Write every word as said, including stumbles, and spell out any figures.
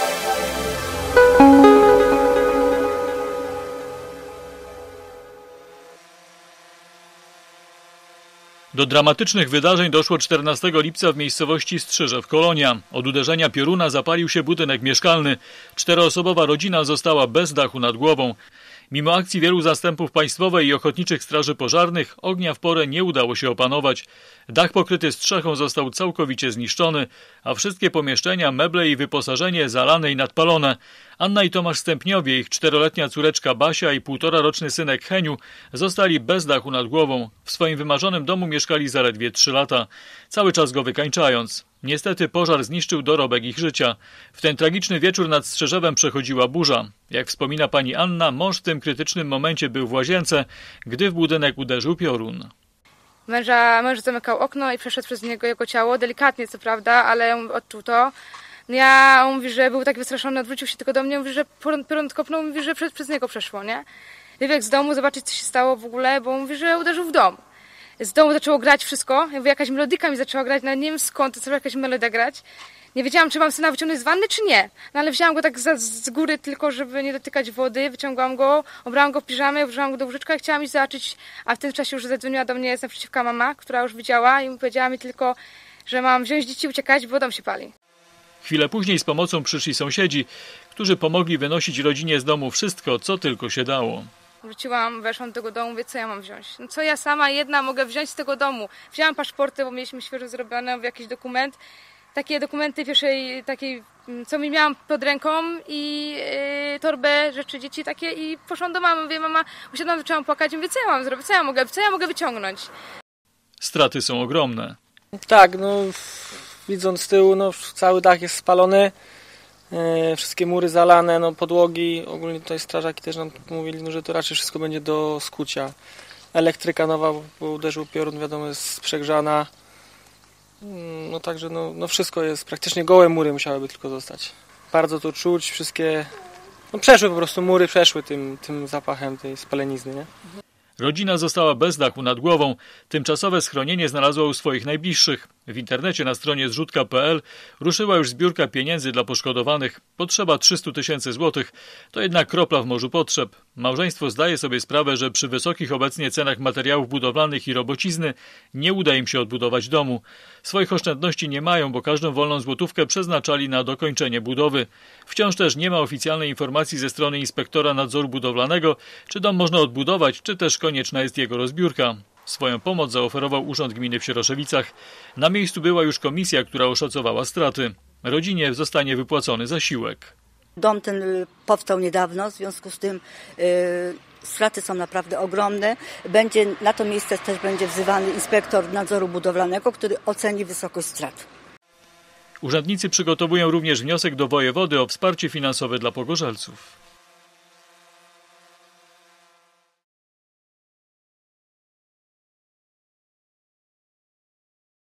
Do dramatycznych wydarzeń doszło czternastego lipca w miejscowości Strzyżew Kolonia. Od uderzenia pioruna zapalił się budynek mieszkalny. Czteroosobowa rodzina została bez dachu nad głową. Mimo akcji wielu zastępów państwowej i ochotniczych straży pożarnych ognia w porę nie udało się opanować. Dach pokryty strzechą został całkowicie zniszczony, a wszystkie pomieszczenia, meble i wyposażenie zalane i nadpalone. Anna i Tomasz Stępniowie, ich czteroletnia córeczka Basia i półtoraroczny synek Heniu zostali bez dachu nad głową. W swoim wymarzonym domu mieszkali zaledwie trzy lata, cały czas go wykańczając. Niestety pożar zniszczył dorobek ich życia. W ten tragiczny wieczór nad Strzyżewem przechodziła burza. Jak wspomina pani Anna, mąż w tym krytycznym momencie był w łazience, gdy w budynek uderzył piorun. Męża, męż zamykał okno i przeszedł przez niego jego ciało, delikatnie co prawda, ale on odczuł to. Ja, on mówi, że był tak wystraszony, odwrócił się tylko do mnie, mówi, że piorun kopnął, mówi, że przez, przez niego przeszło, nie? Wybiegł z domu, zobaczyć co się stało w ogóle, bo mówi, że uderzył w dom. Z domu zaczęło grać wszystko, jakby jakaś melodyka mi zaczęła grać, no nie wiem skąd, to zaczęła jakaś melodia grać. Nie wiedziałam, czy mam syna wyciągnąć z wanny, czy nie. No ale wzięłam go tak za, z góry tylko, żeby nie dotykać wody, wyciągłam go, obrałam go w piżamie, włożyłam go do łóżeczka i chciałam iść zobaczyć, a w tym czasie już zadzwoniła do mnie naprzeciwka mama, która już widziała i powiedziała mi tylko, że mam wziąć dzieci i uciekać, bo dom się pali. Chwilę później z pomocą przyszli sąsiedzi, którzy pomogli wynosić rodzinie z domu wszystko, co tylko się dało. Wróciłam, weszłam do tego domu, mówię, co ja mam wziąć? No co ja sama jedna mogę wziąć z tego domu? Wzięłam paszporty, bo mieliśmy świeżo zrobione, jakiś dokument. Takie dokumenty pierwszej, takiej, co mi miałam pod ręką i yy, torbę, rzeczy dzieci takie i poszłam do mamy, mówię, mama, usiadłam, zaczęłam płakać, mówię, co ja mam zrobić, co ja mogę, co ja mogę wyciągnąć? Straty są ogromne. Tak, no widząc z tyłu, no cały dach jest spalony, yy, wszystkie mury zalane, no podłogi, ogólnie tutaj strażaki też nam mówili, no, że to raczej wszystko będzie do skucia. Elektryka nowa, bo uderzył piorun, wiadomo, jest przegrzana. No także no, no wszystko jest, praktycznie gołe mury musiałyby tylko zostać. Bardzo to czuć, wszystkie, no przeszły po prostu mury, przeszły tym, tym zapachem tej spalenizny, nie? Rodzina została bez dachu nad głową. Tymczasowe schronienie znalazła u swoich najbliższych. W internecie na stronie zrzutka kropka pe el ruszyła już zbiórka pieniędzy dla poszkodowanych. Potrzeba trzysta tysięcy złotych. To jednak kropla w morzu potrzeb. Małżeństwo zdaje sobie sprawę, że przy wysokich obecnie cenach materiałów budowlanych i robocizny nie uda im się odbudować domu. Swoich oszczędności nie mają, bo każdą wolną złotówkę przeznaczali na dokończenie budowy. Wciąż też nie ma oficjalnej informacji ze strony inspektora nadzoru budowlanego, czy dom można odbudować, czy też konieczna jest jego rozbiórka. Swoją pomoc zaoferował Urząd Gminy w Sieroszewicach. Na miejscu była już komisja, która oszacowała straty. Rodzinie zostanie wypłacony zasiłek. Dom ten powstał niedawno, w związku z tym yy, straty są naprawdę ogromne. Będzie, na to miejsce też będzie wzywany inspektor nadzoru budowlanego, który oceni wysokość strat. Urzędnicy przygotowują również wniosek do wojewody o wsparcie finansowe dla pogorzelców.